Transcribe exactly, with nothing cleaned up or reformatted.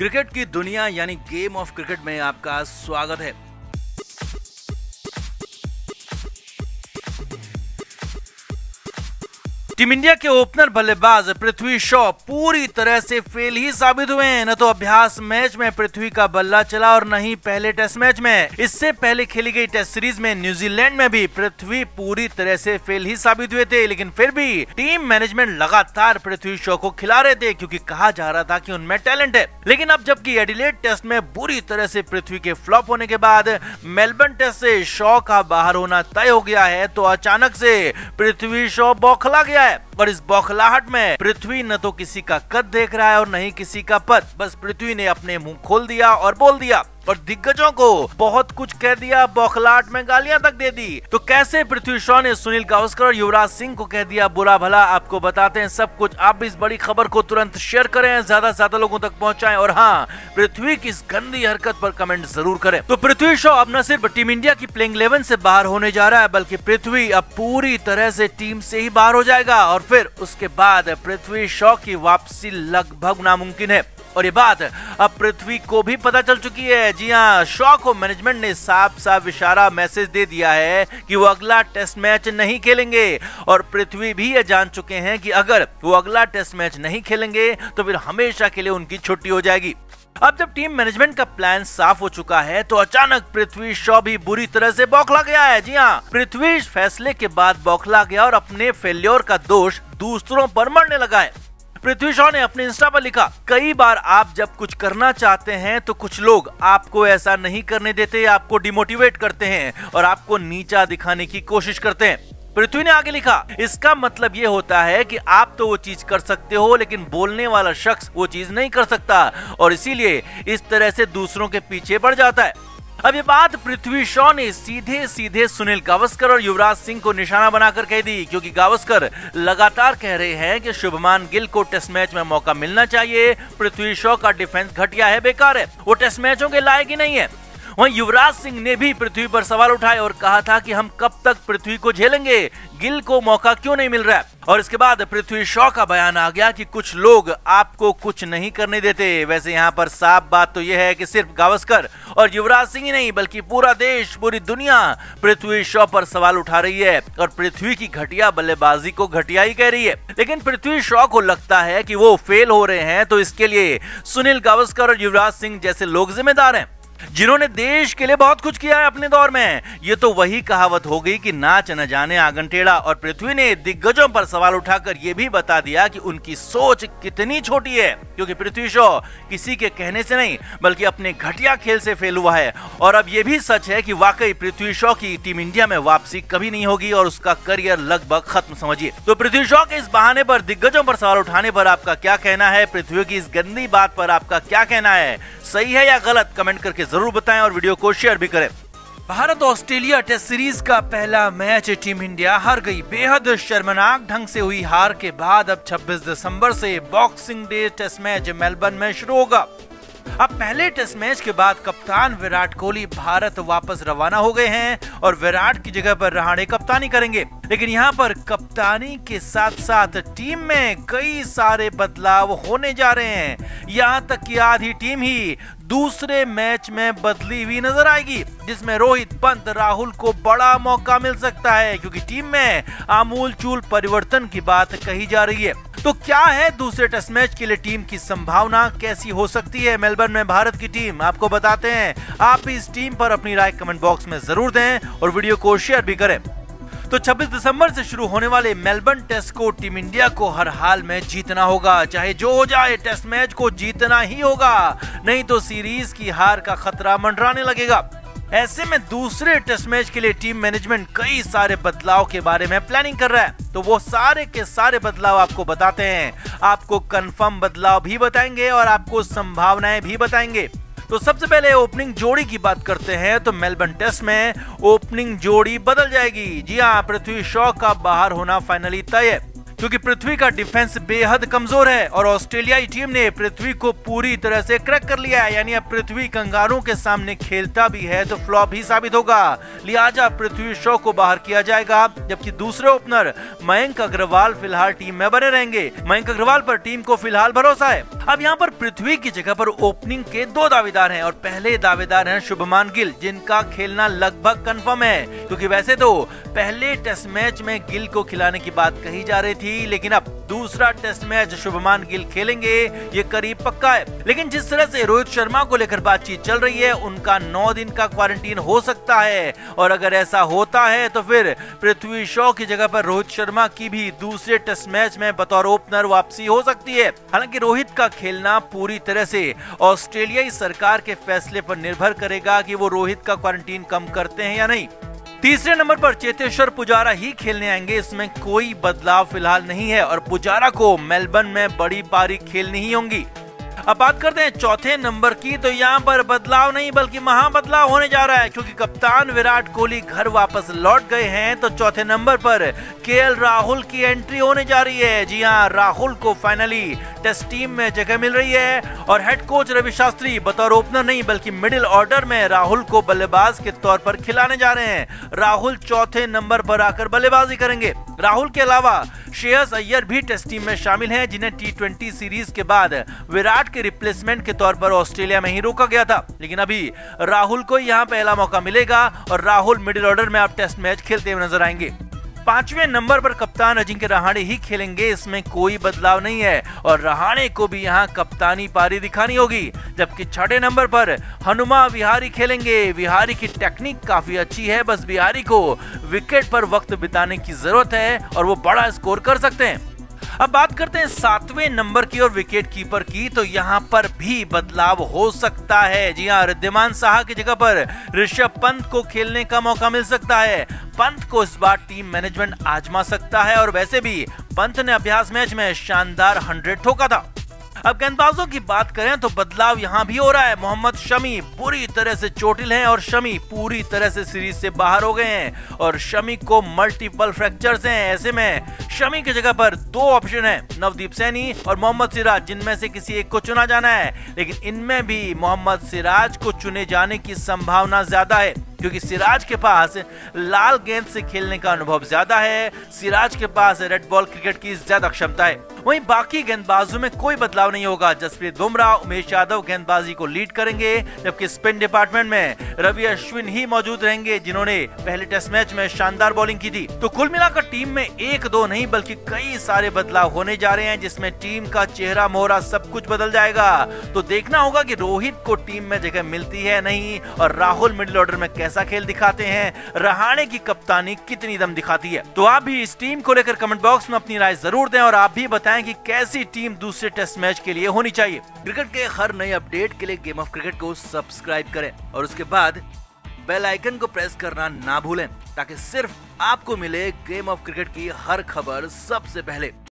Cricket की दुनिया यानी गेम ऑफ क्रिकेट में आपका स्वागत है। टीम इंडिया के ओपनर बल्लेबाज पृथ्वी शॉ पूरी तरह से फेल ही साबित हुए हैं। न तो अभ्यास मैच में पृथ्वी का बल्ला चला और न ही पहले टेस्ट मैच में। इससे पहले खेली गई टेस्ट सीरीज में न्यूजीलैंड में भी पृथ्वी पूरी तरह से फेल ही साबित हुए थे, लेकिन फिर भी टीम मैनेजमेंट लगातार पृथ्वी शॉ को खिला रहे थे क्योंकि कहा जा रहा था कि उनमें टैलेंट है। लेकिन अब जबकि एडिलेड टेस्ट में बुरी तरह से पृथ्वी के फ्लॉप होने के बाद मेलबर्न टेस्ट से शॉ का बाहर होना तय हो गया है, तो अचानक से पृथ्वी शॉ बौखला गया है। और इस बौखलाहट में पृथ्वी न तो किसी का कद देख रहा है और न ही किसी का पद। बस पृथ्वी ने अपने मुंह खोल दिया और बोल दिया और दिग्गजों को बहुत कुछ कह दिया, बौखलाहट में गालियां तक दे दी। तो कैसे पृथ्वी शॉ ने सुनील गावस्कर और युवराज सिंह को कह दिया बुरा भला, आपको बताते हैं सब कुछ। आप भी इस बड़ी खबर को तुरंत शेयर करें, ज्यादा से ज्यादा लोगों तक पहुंचाएं और हाँ, पृथ्वी की इस गंदी हरकत पर कमेंट जरूर करें। तो पृथ्वी शॉ अब न सिर्फ टीम इंडिया की प्लेइंग इलेवन से बाहर होने जा रहा है, बल्कि पृथ्वी अब पूरी तरह से टीम से ही बाहर हो जाएगा और फिर उसके बाद पृथ्वी शॉ की वापसी लगभग नामुमकिन है। और ये बात अब पृथ्वी को भी पता चल चुकी है। जी हाँ, शॉ को मैनेजमेंट ने साफ साफ इशारा मैसेज दे दिया है कि वो अगला टेस्ट मैच नहीं खेलेंगे और पृथ्वी भी ये जान चुके हैं कि अगर वो अगला टेस्ट मैच नहीं खेलेंगे तो फिर हमेशा के लिए उनकी छुट्टी हो जाएगी। अब जब टीम मैनेजमेंट का प्लान साफ हो चुका है तो अचानक पृथ्वी शॉ भी बुरी तरह से बौखला गया है। जी हाँ, पृथ्वी इस फैसले के बाद बौखला गया और अपने फेल्योर का दोष दूसरों पर मढ़ने लगा है। पृथ्वी शॉ ने अपने इंस्टा पर लिखा, कई बार आप जब कुछ करना चाहते हैं तो कुछ लोग आपको ऐसा नहीं करने देते, आपको डिमोटिवेट करते हैं और आपको नीचा दिखाने की कोशिश करते हैं। पृथ्वी ने आगे लिखा, इसका मतलब ये होता है कि आप तो वो चीज कर सकते हो लेकिन बोलने वाला शख्स वो चीज नहीं कर सकता और इसीलिए इस तरह से दूसरों के पीछे पड़ जाता है। अब ये बात पृथ्वी शॉ ने सीधे सीधे सुनील गावस्कर और युवराज सिंह को निशाना बनाकर कह दी, क्योंकि गावस्कर लगातार कह रहे हैं कि शुभमान गिल को टेस्ट मैच में मौका मिलना चाहिए। पृथ्वी शॉ का डिफेंस घटिया है, बेकार है, वो टेस्ट मैचों के लायक ही नहीं है। वहीं युवराज सिंह ने भी पृथ्वी पर सवाल उठाए और कहा था कि हम कब तक पृथ्वी को झेलेंगे, गिल को मौका क्यों नहीं मिल रहा है। और इसके बाद पृथ्वी शॉ का बयान आ गया कि कुछ लोग आपको कुछ नहीं करने देते। वैसे यहाँ पर साफ बात तो यह है कि सिर्फ गावस्कर और युवराज सिंह ही नहीं बल्कि पूरा देश, पूरी दुनिया पृथ्वी शॉ पर सवाल उठा रही है और पृथ्वी की घटिया बल्लेबाजी को घटिया ही कह रही है। लेकिन पृथ्वी शॉ को लगता है कि वो फेल हो रहे हैं तो इसके लिए सुनील गावस्कर और युवराज सिंह जैसे लोग जिम्मेदार हैं, जिन्होंने देश के लिए बहुत कुछ किया है अपने दौर में। ये तो वही कहावत हो गई कि नाच न जाने आंगन टेढ़ा। और पृथ्वी ने दिग्गजों पर सवाल उठाकर ये भी बता दिया कि उनकी सोच कितनी छोटी है, क्योंकि पृथ्वी शॉ किसी के कहने से नहीं बल्कि अपने घटिया खेल से फेल हुआ है। और अब ये भी सच है कि वाकई पृथ्वी शॉ की टीम इंडिया में वापसी कभी नहीं होगी और उसका करियर लगभग खत्म समझिए। तो पृथ्वी शॉ के इस बहाने पर, दिग्गजों पर सवाल उठाने पर आपका क्या कहना है? पृथ्वी की इस गंदी बात पर आपका क्या कहना है? सही है या गलत? कमेंट करके जरूर बताएं और वीडियो को शेयर भी करें। भारत ऑस्ट्रेलिया टेस्ट सीरीज का पहला मैच टीम इंडिया हार गई। बेहद शर्मनाक ढंग से हुई हार के बाद अब छब्बीस दिसंबर से boxing day test match Melbourne में शुरू होगा। अब पहले टेस्ट मैच के बाद कप्तान विराट कोहली भारत वापस रवाना हो गए हैं और विराट की जगह पर रहाणे कप्तानी करेंगे। लेकिन यहाँ पर कप्तानी के साथ साथ टीम में कई सारे बदलाव होने जा रहे हैं। यहाँ तक कि आधी टीम ही दूसरे मैच में बदली हुई नजर आएगी, जिसमें रोहित, पंत, राहुल को बड़ा मौका मिल सकता है क्योंकि टीम में आमूल चूल परिवर्तन की बात कही जा रही है। तो क्या है दूसरे टेस्ट मैच के लिए टीम की संभावना, कैसी हो सकती है मेलबर्न में भारत की टीम, आपको बताते हैं। आप इस टीम पर अपनी राय कमेंट बॉक्स में जरूर दें और वीडियो को शेयर भी करें। तो छब्बीस दिसंबर से शुरू होने वाले मेलबर्न टेस्ट को टीम इंडिया को हर हाल में जीतना होगा, चाहे जो हो जाए टेस्ट मैच को जीतना ही होगा, नहीं तो सीरीज की हार का खतरा मंडराने लगेगा। ऐसे में दूसरे टेस्ट मैच के लिए टीम मैनेजमेंट कई सारे बदलाव के बारे में प्लानिंग कर रहा है, तो वो सारे के सारे बदलाव आपको बताते हैं। आपको कंफर्म बदलाव भी बताएंगे और आपको संभावनाएं भी बताएंगे। तो सबसे पहले ओपनिंग जोड़ी की बात करते हैं तो मेलबर्न टेस्ट में ओपनिंग जोड़ी बदल जाएगी। जी हाँ, पृथ्वी शॉ का बाहर होना फाइनली तय है। क्योंकि पृथ्वी का डिफेंस बेहद कमजोर है और ऑस्ट्रेलियाई टीम ने पृथ्वी को पूरी तरह से क्रैक कर लिया है। यानी अब पृथ्वी कंगारों के सामने खेलता भी है तो फ्लॉप ही साबित होगा। लिहाजा पृथ्वी शॉ को बाहर किया जाएगा, जबकि दूसरे ओपनर मयंक अग्रवाल फिलहाल टीम में बने रहेंगे। मयंक अग्रवाल पर टीम को फिलहाल भरोसा है। अब यहाँ पर पृथ्वी की जगह पर ओपनिंग के दो दावेदार हैं और पहले दावेदार हैं शुभमान गिल, जिनका खेलना लगभग कंफर्म है। क्योंकि वैसे तो पहले टेस्ट मैच में गिल को खिलाने की बात कही जा रही थी, लेकिन अब दूसरा टेस्ट मैच शुभमान गिल खेलेंगे ये करीब पक्का है। लेकिन जिस तरह से रोहित शर्मा को लेकर बातचीत चल रही है, उनका नौ दिन का क्वारंटीन हो सकता है और अगर ऐसा होता है तो फिर पृथ्वी शॉ की जगह पर रोहित शर्मा की भी दूसरे टेस्ट मैच में बतौर ओपनर वापसी हो सकती है। हालांकि रोहित का खेलना पूरी तरह से ऑस्ट्रेलियाई सरकार के फैसले पर निर्भर करेगा कि वो रोहित का क्वारंटीन कम करते हैं या नहीं। तीसरे नंबर पर चेतेश्वर पुजारा ही खेलने आएंगे, इसमें कोई बदलाव फिलहाल नहीं है और पुजारा को मेलबर्न में बड़ी पारी खेलनी ही होंगी। अब बात करते हैं चौथे नंबर की, तो यहाँ पर बदलाव नहीं बल्कि महा बदलाव होने जा रहा है। क्योंकि कप्तान विराट कोहली घर वापस लौट गए हैं तो चौथे नंबर पर केएल राहुल की एंट्री होने जा रही है। जी हाँ, राहुल को फाइनली टेस्ट टीम में जगह मिल रही है और हेड कोच रवि शास्त्री बतौर ओपनर नहीं बल्कि मिडिल ऑर्डर में राहुल को बल्लेबाज के तौर पर खिलाने जा रहे हैं। राहुल चौथे नंबर पर आकर बल्लेबाजी करेंगे। राहुल के अलावा श्रेयस अय्यर भी टेस्ट टीम में शामिल हैं, जिन्हें टी ट्वेंटी सीरीज के बाद विराट के रिप्लेसमेंट के तौर पर ऑस्ट्रेलिया में ही रोका गया था। लेकिन अभी राहुल को यहां पहला मौका मिलेगा और राहुल मिडिल ऑर्डर में अब टेस्ट मैच खेलते हुए नजर आएंगे। पांचवें नंबर पर कप्तान अजिंक्य रहाणे ही खेलेंगे, इसमें कोई बदलाव नहीं है और रहाणे को भी यहां कप्तानी पारी दिखानी होगी। जबकि छठे नंबर पर हनुमा विहारी खेलेंगे। विहारी की टेक्निक काफी अच्छी है, बस विहारी को विकेट पर वक्त बिताने की जरूरत है और वो बड़ा स्कोर कर सकते हैं। अब बात करते हैं सातवें नंबर की और विकेट कीपर की, तो यहाँ पर भी बदलाव हो सकता है। जी हाँ, रिद्धिमान साहा की जगह पर ऋषभ पंत को खेलने का मौका मिल सकता है। पंत को इस बार टीम मैनेजमेंट आजमा सकता है और वैसे भी पंत ने अभ्यास मैच में शानदार हंड्रेड ठोका था। अब गेंदबाजों की बात करें तो बदलाव यहाँ भी हो रहा है। मोहम्मद शमी बुरी तरह से चोटिल हैं और शमी पूरी तरह से सीरीज से बाहर हो गए हैं और शमी को मल्टीपल फ्रैक्चर्स हैं। ऐसे में शमी की जगह पर दो ऑप्शन हैं, नवदीप सैनी और मोहम्मद सिराज, जिनमें से किसी एक को चुना जाना है। लेकिन इनमें भी मोहम्मद सिराज को चुने जाने की संभावना ज्यादा है क्योंकि सिराज के पास लाल गेंद से खेलने का अनुभव ज्यादा है। सिराज के पास रेड बॉल क्रिकेट की ज्यादा क्षमता है। वहीं बाकी गेंदबाजों में कोई बदलाव नहीं होगा। जसप्रीत बुमराह, उमेश यादव गेंदबाजी को लीड करेंगे, जबकि स्पिन डिपार्टमेंट में रवि अश्विन ही मौजूद रहेंगे, जिन्होंने पहले टेस्ट मैच में शानदार बॉलिंग की थी। तो कुल मिलाकर टीम में एक दो नहीं बल्कि कई सारे बदलाव होने जा रहे हैं, जिसमें टीम का चेहरा मोहरा सब कुछ बदल जाएगा। तो देखना होगा कि रोहित को टीम में जगह मिलती है नहीं और राहुल मिडिल ऑर्डर में कैसा खेल दिखाते हैं, रहाणे की कप्तानी कितनी दम दिखाती है। तो आप भी इस टीम को लेकर कमेंट बॉक्स में अपनी राय जरूर दें और आप भी बताएं कि कैसी टीम दूसरे टेस्ट मैच के लिए होनी चाहिए। क्रिकेट के हर नए अपडेट के लिए गेम ऑफ क्रिकेट को सब्सक्राइब करें और उसके बाद बेल आइकन को प्रेस करना ना भूलें ताकि सिर्फ आपको मिले गेम ऑफ क्रिकेट की हर खबर सबसे पहले।